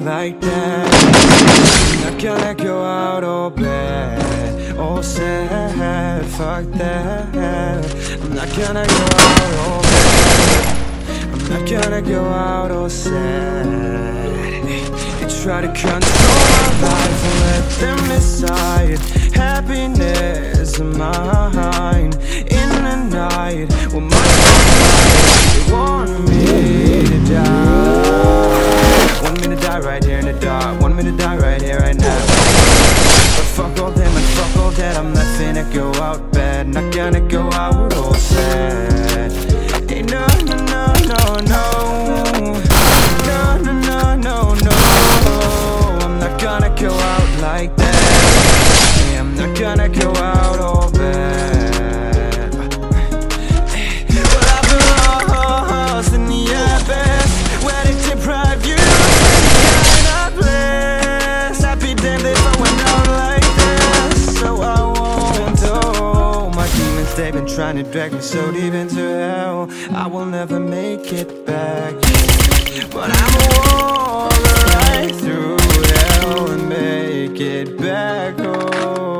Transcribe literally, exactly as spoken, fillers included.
like that. I'm not gonna go out all bad, all sad, fuck that. I'm not gonna go out all bad, I'm not gonna go out all sad. They try to control my life and let them decide. Happiness of mine in the night. Well, my they want me to die. Want me to die right here in the dark. Want me to die right here, right now. But fuck all them and fuck all that. I'm not finna go out bad. Not gonna go out all sad. Hey, no, no, no, no, no. No, no, no, no, no. I'm not gonna go out like that. Hey, I'm not gonna go out all bad. But I've been lost in the abyss where they deprive you of any kind of bliss. I'd be damned if I went out like this. So I won't do. My demons, they've been trying to drag me so deep into hell. I will never make it back, but I'ma walk right through hell and make it back home.